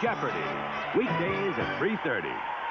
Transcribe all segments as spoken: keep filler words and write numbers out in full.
Jeopardy! Weekdays at three thirty.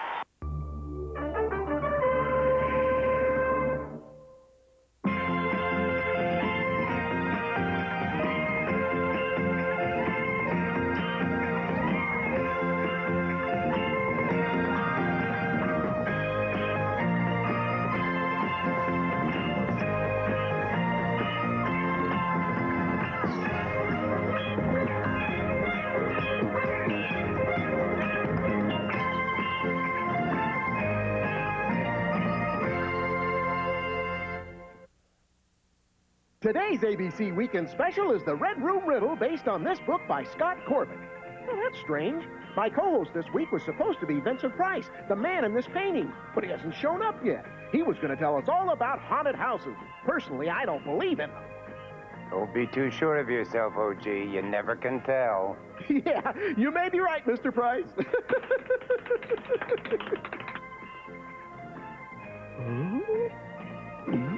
Today's A B C Weekend Special is the Red Room Riddle based on this book by Scott Corbett. Well, that's strange. My co-host this week was supposed to be Vincent Price, the man in this painting, but he hasn't shown up yet. He was going to tell us all about haunted houses. Personally, I don't believe in them. Don't be too sure of yourself, O G. You never can tell. Yeah, you may be right, Mister Price. Hmm?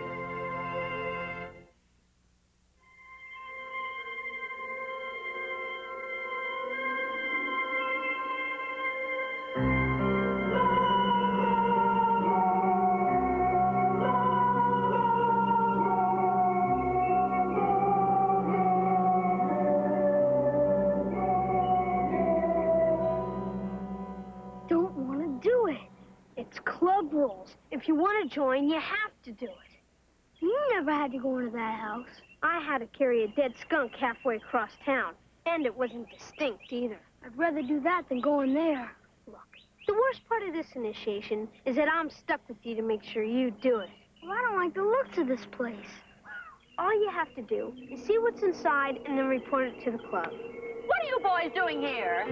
If you want to join, you have to do it. You never had to go into that house. I had to carry a dead skunk halfway across town, and it wasn't distinct either. I'd rather do that than go in there. Look, the worst part of this initiation is that I'm stuck with you to make sure you do it. Well, I don't like the looks of this place. All you have to do is see what's inside and then report it to the club. What are you boys doing here?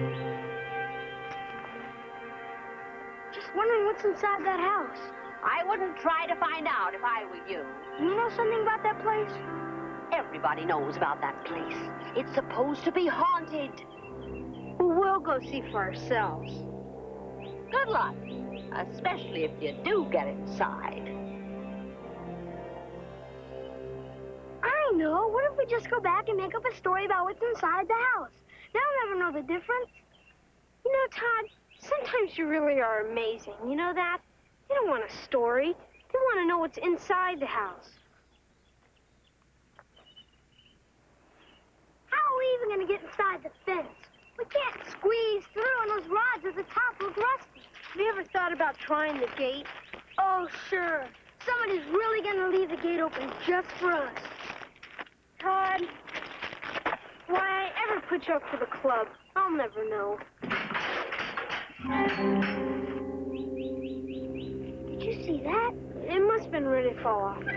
Just wondering what's inside that house. I wouldn't try to find out if I were you. You know something about that place? Everybody knows about that place. It's supposed to be haunted. Well, we'll go see for ourselves. Good luck, especially if you do get inside. I know. What if we just go back and make up a story about what's inside the house? They'll never know the difference. You know, Todd, sometimes you really are amazing. You know that? They don't want a story. They want to know what's inside the house. How are we even going to get inside the fence? We can't squeeze through, and those rods at the top look rusty. Have you ever thought about trying the gate? Oh, sure. Somebody's really going to leave the gate open just for us. Todd, why I ever put you up for the club, I'll never know. Did you see that? It must have been ready to fall off.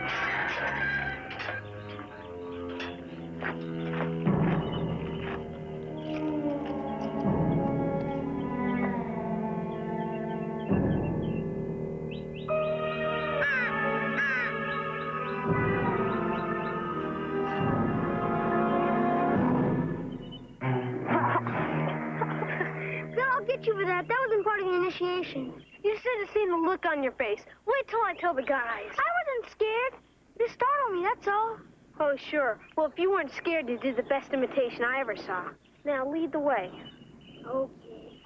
You for that. That wasn't part of the initiation. You should have seen the look on your face. Wait till I tell the guys. I wasn't scared. You startled me, that's all. Oh, sure. Well, if you weren't scared, you did the best imitation I ever saw. Now, lead the way. Okay.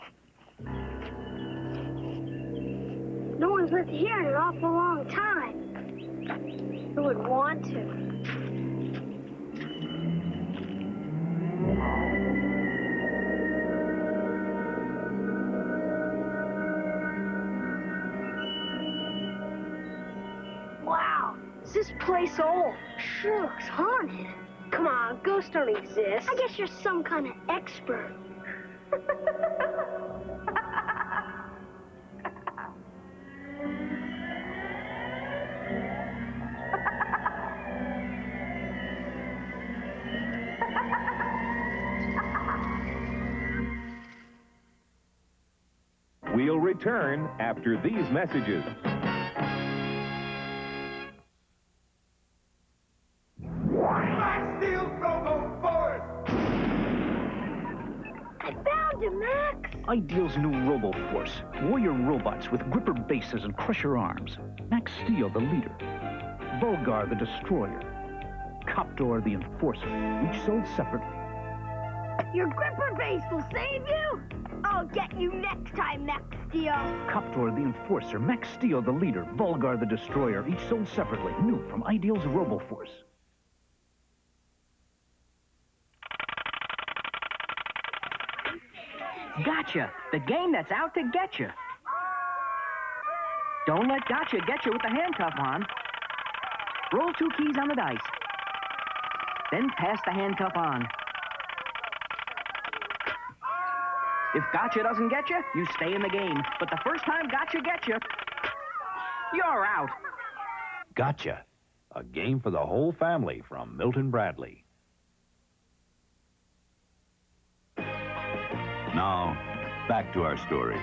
No one's lived here in an awful long time. Who would want to? Wow, is this place old? Sure looks haunted. Come on, ghosts don't exist. I guess you're some kind of expert. We'll return after these messages. I found him, Max. Ideal's new Robo-Force. Warrior robots with gripper bases and crusher arms. Max Steel, the leader. Volgar, the destroyer. Coptor, the enforcer. Each sold separately. Your gripper base will save you? Oh, I'll get you next time, Max Steel. Coptor the Enforcer, Max Steel the Leader, Volgar the Destroyer, each sold separately. New from Ideal's Robo-Force. Gotcha! The game that's out to get you. Don't let Gotcha get you with the handcuff on. Roll two keys on the dice. Then pass the handcuff on. If Gotcha doesn't get you, you stay in the game. But the first time Gotcha gets you, you're out. Gotcha. A game for the whole family from Milton Bradley. Now, back to our story.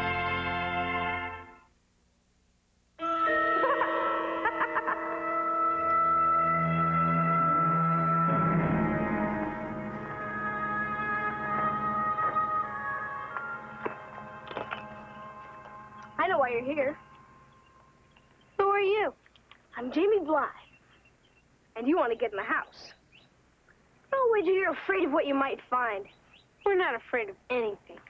I know why you're here. Who are you? I'm Jamie Bly. And you want to get in the house. I'll wager you're afraid of what you might find. We're not afraid of anything.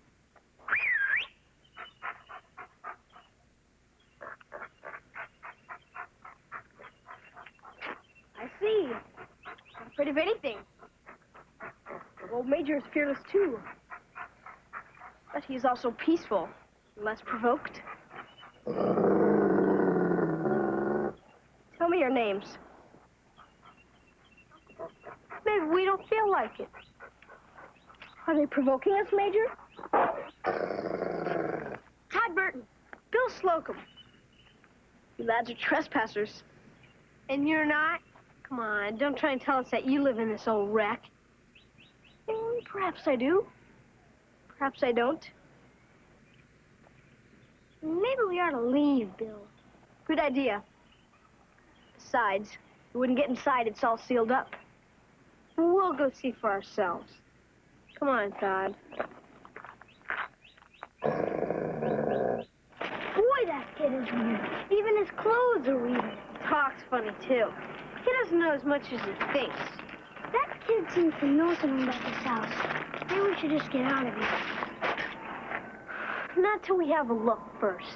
I see. Not afraid of anything. The old Major is fearless, too. But he's also peaceful. Less provoked. Tell me your names. Maybe we don't feel like it. Are they provoking us, Major? Todd Burton. Bill Slocum. You lads are trespassers. And you're not? Come on, don't try and tell us that you live in this old wreck. Mm, perhaps I do. Perhaps I don't. Maybe we ought to leave, Bill. Good idea. Besides, we wouldn't get inside. It's all sealed up. We'll go see for ourselves. Come on, Todd. Boy, that kid is weird. Even his clothes are weird. Talks funny, too. He doesn't know as much as he thinks. That kid seems to know something about this house. Maybe we should just get out of here. Not till we have a look first.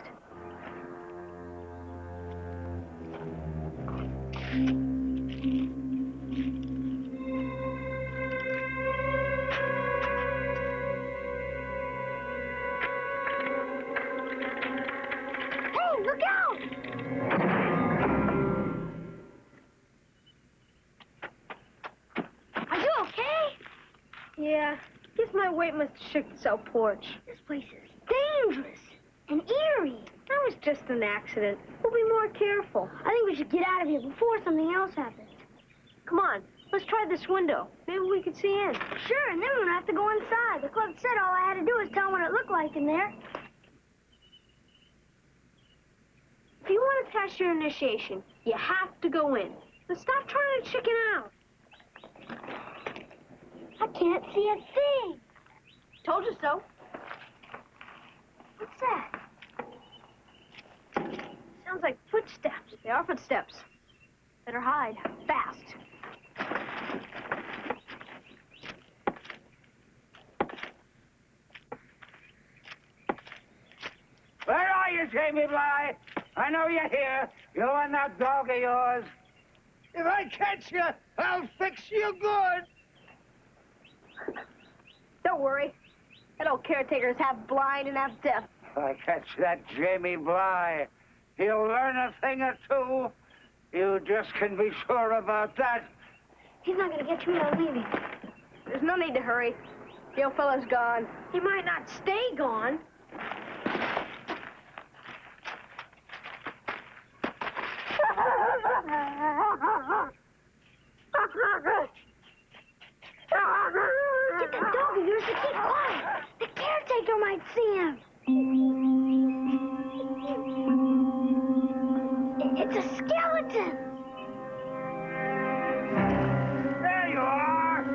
Hey, look out! Are you okay? Yeah, guess my weight must have shook this out porch. This place is dangerous and eerie. That was just an accident. We'll be more careful. I think we should get out of here before something else happens. Come on, let's try this window. Maybe we could see in. Sure, and then we don't have to go inside. The club said all I had to do was tell them what it looked like in there. If you want to test your initiation, you have to go in. But stop trying to chicken out. I can't see a thing. Told you so. What's that? Sounds like footsteps. They are footsteps. Better hide. Fast. Where are you, Jamie Bly? I know you're here. You and that dog of yours. If I catch you, I'll fix you good. Don't worry. That old caretaker's half blind and half deaf. If I catch that Jamie Bly, he'll learn a thing or two. You just can be sure about that. He's not gonna get you without leaving. There's no need to hurry. The old fella's gone. He might not stay gone. Get that dog of yours to keep quiet. The caretaker might see him. It's a skeleton. There you are.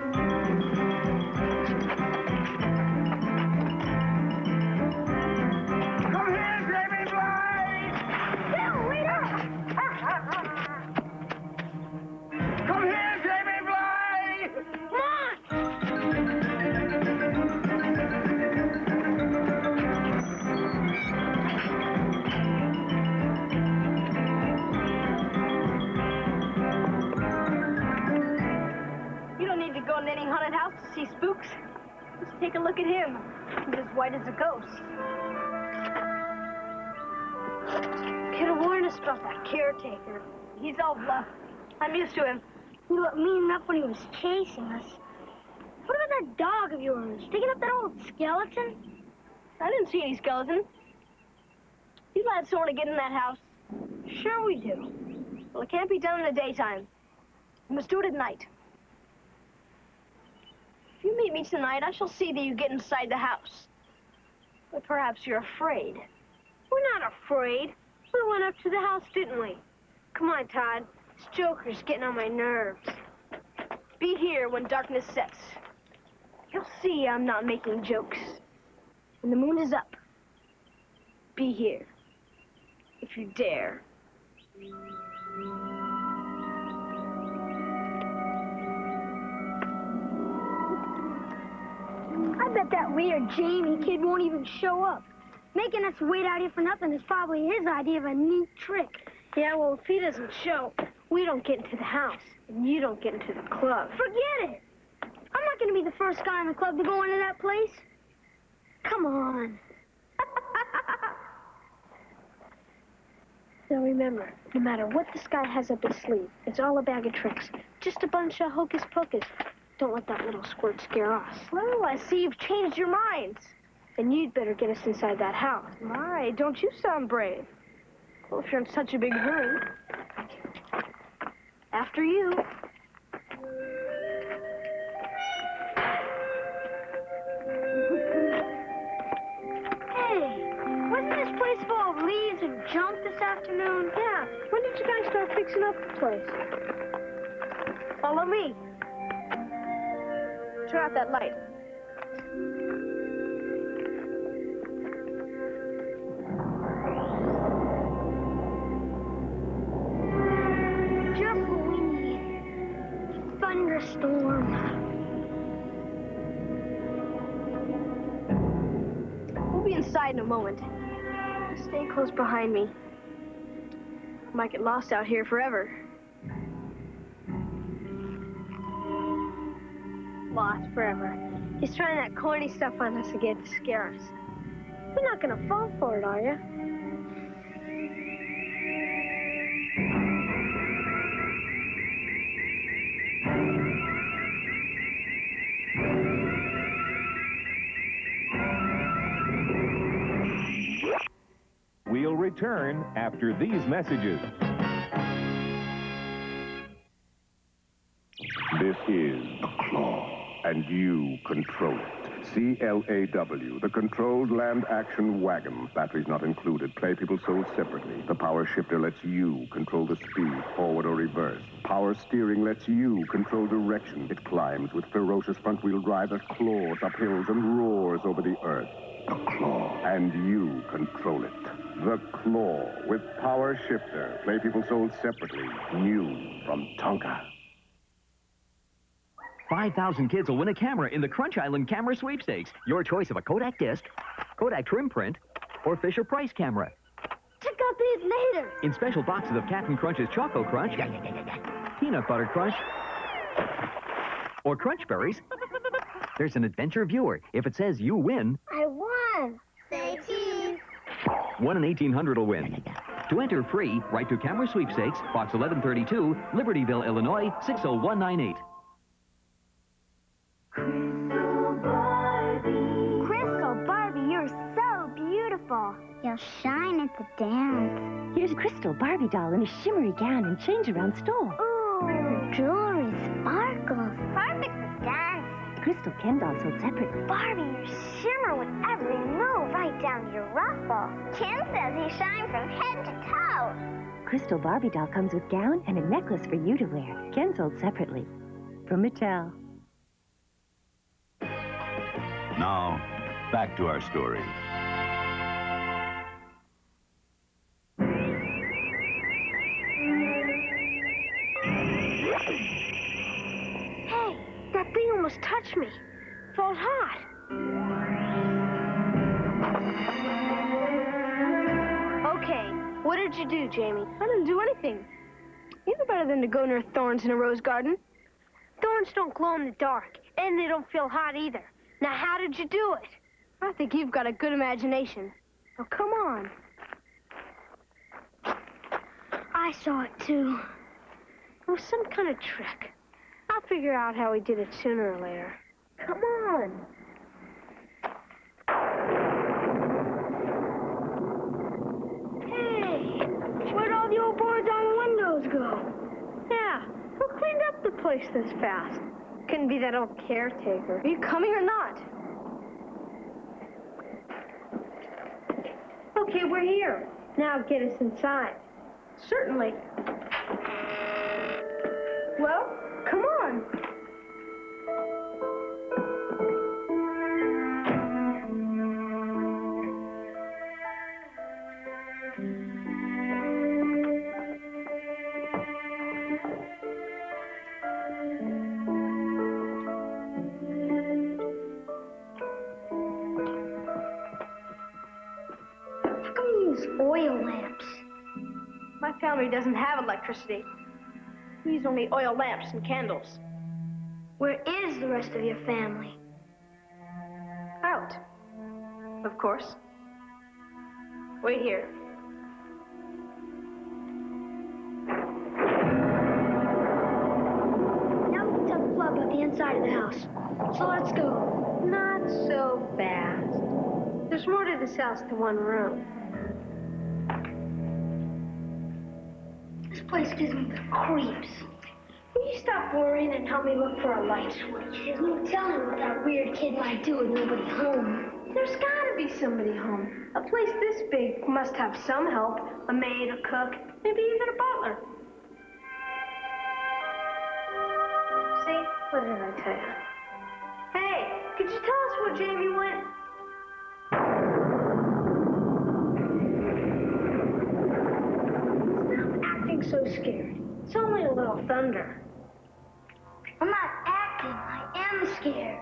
Come here, Jamie Bly. Bill, wait up. Come here, Jamie Bly. Come on. Take a look at him. He's as white as a ghost. Could have warned us about that caretaker. He's all bluff. I'm used to him. He looked mean enough when he was chasing us. What about that dog of yours? Digging up that old skeleton? I didn't see any skeleton. You allowed someone to get in that house? Sure we do. Well, it can't be done in the daytime. We must do it at night. If you meet me tonight, I shall see that you get inside the house. But perhaps you're afraid. We're not afraid. We went up to the house, didn't we? Come on, Todd. This Joker's getting on my nerves. Be here when darkness sets. You'll see I'm not making jokes. When the moon is up, be here. If you dare. I bet that weird Jamie kid won't even show up. Making us wait out here for nothing is probably his idea of a neat trick. Yeah, well, if he doesn't show, we don't get into the house, and you don't get into the club. Forget it! I'm not going to be the first guy in the club to go into that place. Come on. Now remember, no matter what this guy has up his sleeve, it's all a bag of tricks. Just a bunch of hocus pocus. Don't let that little squirt scare us. Well, I see you've changed your minds. Then you'd better get us inside that house. My, don't you sound brave. Well, if you're in such a big hurry. After you. Hey, wasn't this place full of leaves and junk this afternoon? Yeah. When did you guys start fixing up the place? Follow me. Turn out that light. Just what we need. Thunderstorm. We'll be inside in a moment. Stay close behind me. Might get lost out here forever. Lost forever. He's trying that corny stuff on us again to scare us. You're not gonna fall for it, are you? We'll return after these messages. This is the Claw, and you control it. C L A W, the Controlled Land Action Wagon. Batteries not included. Play people sold separately. The power shifter lets you control the speed, forward or reverse. Power steering lets you control direction. It climbs with ferocious front-wheel drive that claws up hills and roars over the earth. The Claw, and you control it. The Claw with power shifter. Play people sold separately. New from Tonka. five thousand kids will win a camera in the Crunch Island Camera Sweepstakes. Your choice of a Kodak disc, Kodak trim print, or Fisher Price camera. Check out these later. In special boxes of Captain Crunch's Choco Crunch, Peanut Butter Crunch, or Crunch Berries, there's an adventure viewer. If it says you win, I won. Say cheese. one in eighteen hundred will win. To enter free, write to Camera Sweepstakes, Box eleven thirty-two, Libertyville, Illinois, six oh one nine eight. Crystal Barbie, you're so beautiful. You'll shine at the dance. Here's Crystal Barbie doll in a shimmery gown and change-around stole. Ooh, jewelry sparkles. Perfect for dance. Crystal Ken doll sold separately. Barbie, you shimmer with every move, right down to your ruffle. Ken says you shine from head to toe. Crystal Barbie doll comes with gown and a necklace for you to wear. Ken sold separately. From Mattel. Now, back to our story. Hey, that thing almost touched me. Felt hot. Okay, what did you do, Jamie? I didn't do anything. You know better than to go near thorns in a rose garden. Thorns don't glow in the dark, and they don't feel hot either. Now, how did you do it? I think you've got a good imagination. Now, come on. I saw it, too. It was some kind of trick. I'll figure out how he did it sooner or later. Come on. Hey, where'd all the old boards on the windows go? Yeah, who cleaned up the place this fast? Couldn't be that old caretaker. Are you coming or not? Okay, we're here. Now get us inside. Certainly. Well, come on. How come you use oil lamps? My family doesn't have electricity. We use only oil lamps and candles. Where is the rest of your family? Out. Of course. Wait here. Now we can tell the plug at the inside of the house. So let's go. Not so fast. There's more to this house than one room. This place gives me the creeps. Will you stop worrying and help me look for a light switch? There's no telling what that weird kid might do with nobody home. There's gotta be somebody home. A place this big must have some help. A maid, a cook, maybe even a butler. See? What did I tell you? Hey, could you tell us where Jamie went? So scared. It's only a little thunder. I'm not acting. I am scared.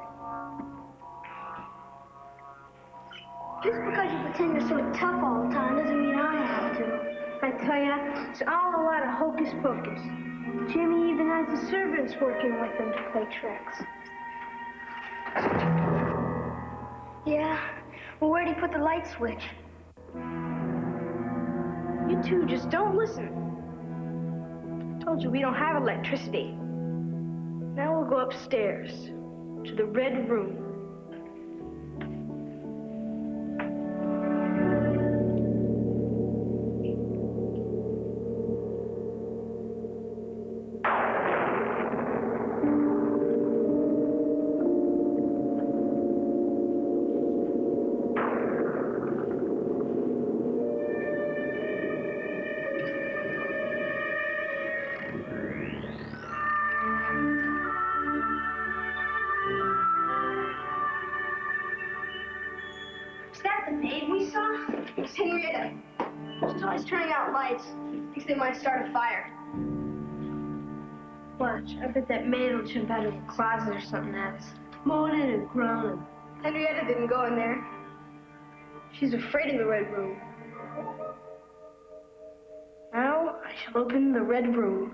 Just because you pretend you're so tough all the time doesn't mean I have to. I tell ya, it's all a lot of hocus pocus. Jimmy even has the servants working with him to play tricks. Yeah? Well, where'd he put the light switch? You two just don't listen. I told you we don't have electricity. Now we'll go upstairs to the Red Room. They might start a fire. Watch, I bet that maid will jump out of the closet or something at us, moaning and groaning. Henrietta didn't go in there. She's afraid of the Red Room. Now I shall open the Red Room.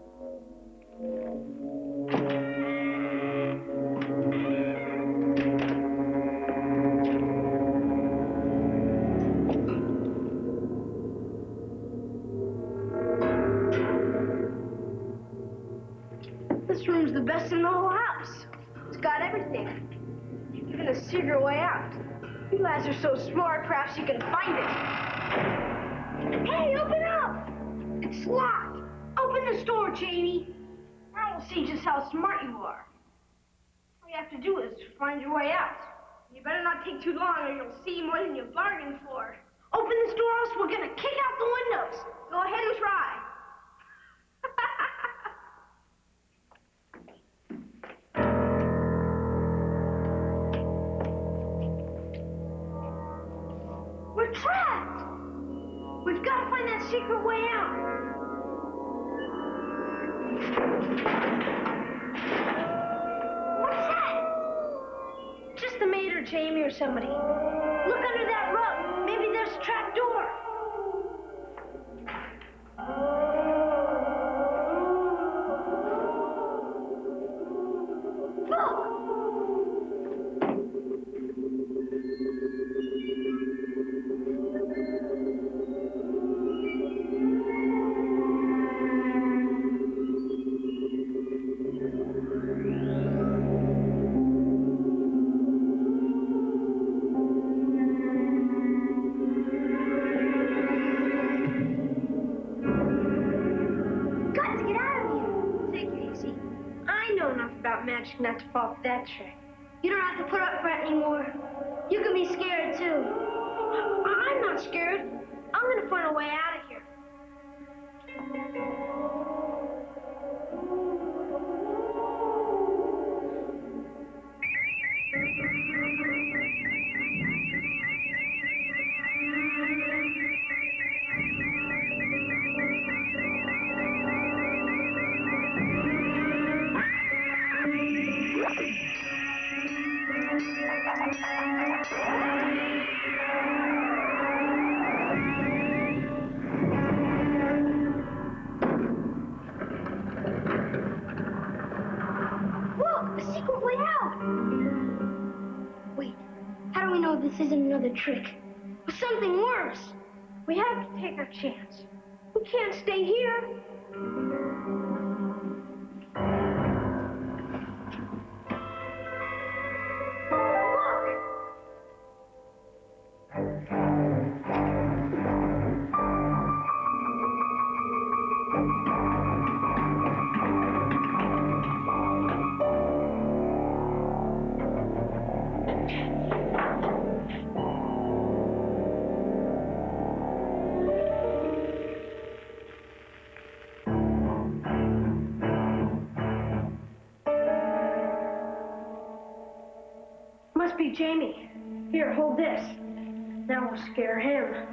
This room's the best in the whole house. It's got everything. Even a secret way out. You guys are so smart, perhaps you can find it. Hey, open up! It's locked. Open the door, Jamie. Now we'll see just how smart you are. All you have to do is find your way out. You better not take too long or you'll see more than you bargained for. Open this door, else we're gonna kick out the windows. Go ahead and try. We're trapped! We've got to find that secret way out. What's that? Just the maid or Jamie or somebody. Look under that rug. Maybe there's a trap door. Look! magic not to fall for that trick. You don't have to put up for it anymore. You can be scared, too. I'm not scared. I'm gonna find a way out of here. This isn't another trick, but something worse. We have to take our chance. We can't stay here. Must be Jamie. Here, hold this. Now we'll scare him.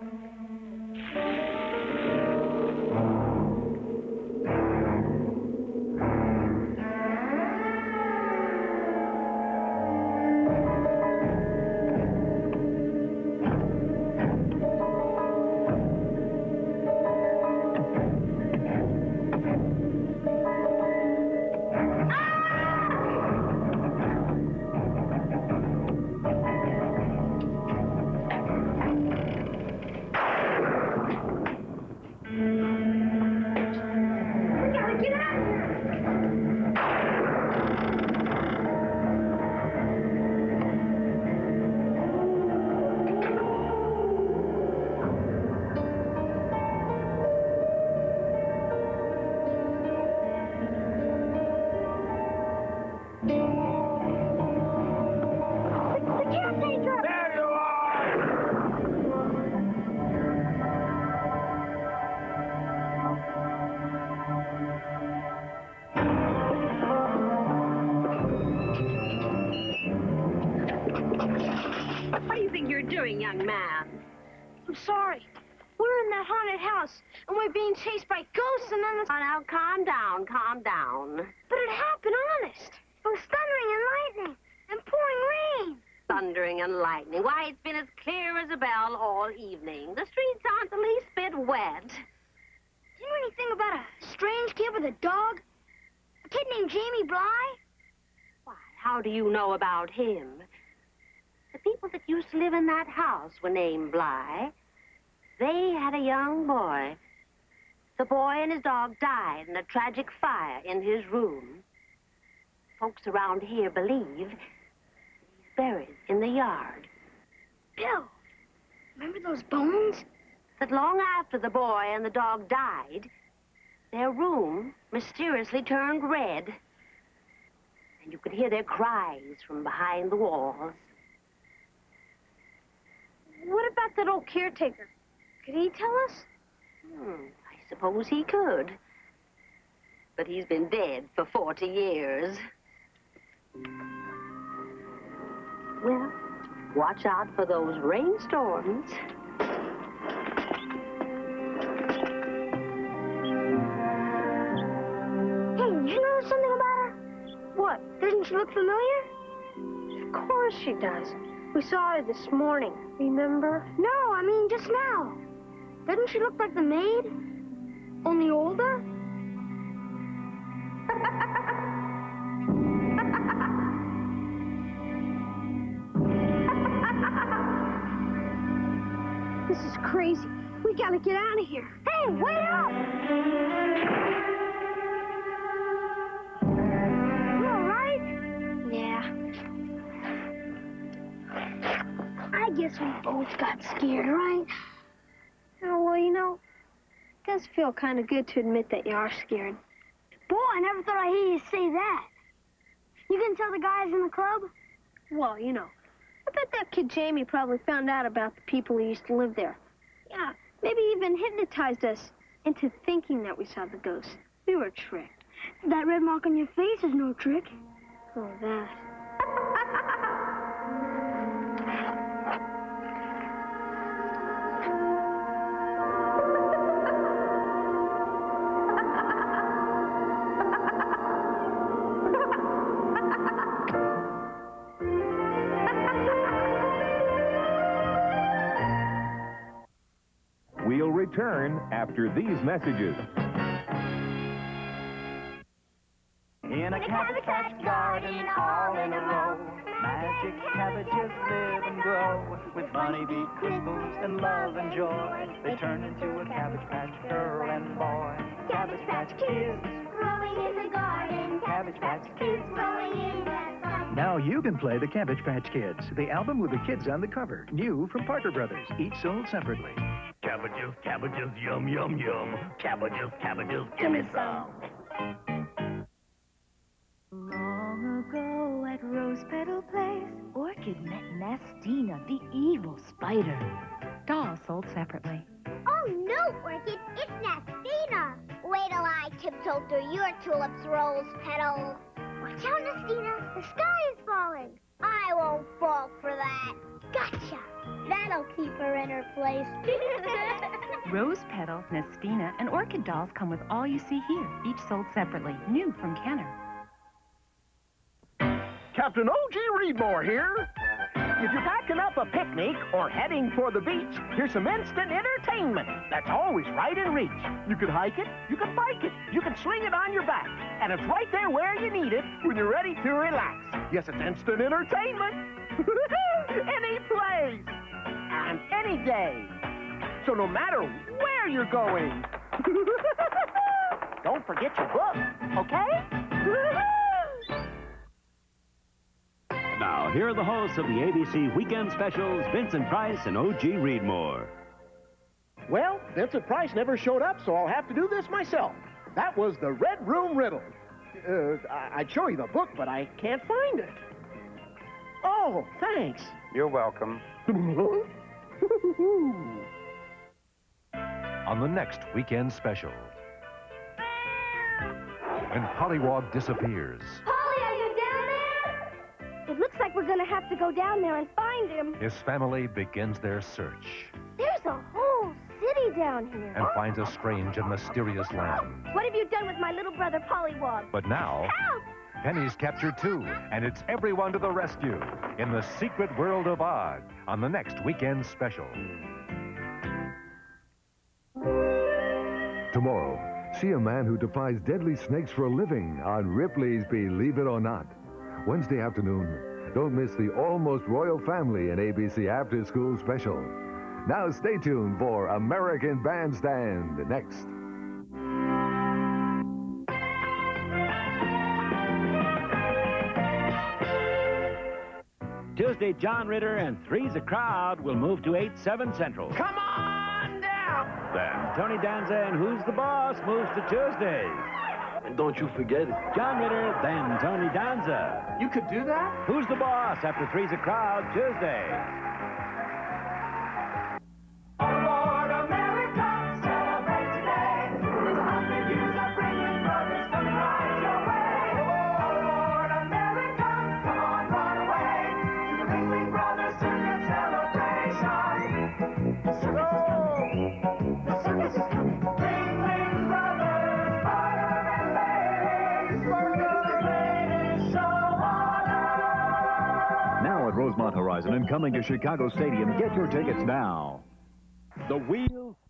Young man. I'm sorry. We're in that haunted house, and we're being chased by ghosts, and then the... Oh, now, calm down, calm down. But it happened, honest. It was thundering and lightning, and pouring rain. Thundering and lightning. Why, it's been as clear as a bell all evening. The streets aren't the least bit wet. Do you know anything about a strange kid with a dog? A kid named Jamie Bly? Why, how do you know about him? The people that used to live in that house were named Bly. They had a young boy. The boy and his dog died in a tragic fire in his room. Folks around here believe he's buried in the yard. Bill, remember those bones? That long after the boy and the dog died, their room mysteriously turned red. And you could hear their cries from behind the walls. What about that old caretaker? Could he tell us? Hmm, I suppose he could. But he's been dead for forty years. Well, watch out for those rainstorms. Hey, did you notice something about her? What? Doesn't she look familiar? Of course she does. We saw her this morning, remember? No, I mean just now. Doesn't she look like the maid? Only older? This is crazy. We gotta get out of here. Hey, wait up! You all right? Yeah. I guess we both got scared, right? Oh, well, you know, it does feel kind of good to admit that you are scared. Boy, I never thought I'd hear you say that. You gonna tell the guys in the club? Well, you know, I bet that kid Jamie probably found out about the people who used to live there. Yeah, maybe even hypnotized us into thinking that we saw the ghost. We were tricked. That red mark on your face is no trick. Oh, that. We'll return after these messages. In a cabbage patch garden, all in a row, magic cabbages live and grow. With honeybee crystals and love and joy, they turn into a cabbage patch girl and boy. Cabbage Patch Kids, growing in the garden. Cabbage Patch Kids, growing in the sun. Now you can play the Cabbage Patch Kids, the album with the kids on the cover. New from Parker Brothers, each sold separately. Cabbages, cabbages, yum, yum, yum. Cabbages, cabbages, give me some. Long ago at Rose Petal Place, Orchid met Nastina, the evil spider. Dolls sold separately. Oh, no, Orchid, it's Nastina. Wait till I tiptoe through your tulips, Rose Petal. Watch out, Nastina. The sky is falling. I won't fall for that. Gotcha. That'll keep her in her place. Rose Petal, Nastina, and Orchid dolls come with all you see here, each sold separately. New from Kenner. Captain O G Readmore here. If you're packing up a picnic or heading for the beach, here's some instant entertainment that's always right in reach. You can hike it, you can bike it, you can sling it on your back, and it's right there where you need it when you're ready to relax. Yes, it's instant entertainment. Any place and any day. So no matter where you're going, don't forget your book, okay? Now, here are the hosts of the A B C Weekend Specials, Vincent Price and O G Readmore. Well, Vincent Price never showed up, so I'll have to do this myself. That was the Red Room Riddle. Uh, I- I'd show you the book, but I can't find it. Oh, thanks. You're welcome. On the next Weekend Special, when Pollywog disappears, Polly, are you down there? It looks like we're gonna have to go down there and find him. his family begins their search There's a whole city down here. and finds a strange and mysterious land. What have you done with my little brother, Pollywog? But now, Help! Penny's captured too, and it's everyone to the rescue in the secret world of O G on the next Weekend Special. Tomorrow, see a man who defies deadly snakes for a living on Ripley's Believe It or Not. Wednesday afternoon, don't miss the Almost Royal Family and A B C After School Special. Now stay tuned for American Bandstand next. Tuesday, John Ritter and Three's a Crowd will move to eight seven Central. Come on down! Then Tony Danza and Who's the Boss moves to Tuesdays. And don't you forget it. John Ritter, then Tony Danza. You could do that? Who's the Boss after Three's a Crowd Tuesday. Aboard America, celebrate today. There's a hundred years of brilliant brothers coming right your way. Aboard America, come on, run away to the Ringling Brothers Circus celebration. The circus is coming. The circus is coming. Ringling Brothers, fire and ladies, circus, the greatest show on earth. Now at Rosemont Horizon and coming to Chicago Stadium, get your tickets now. The Wheel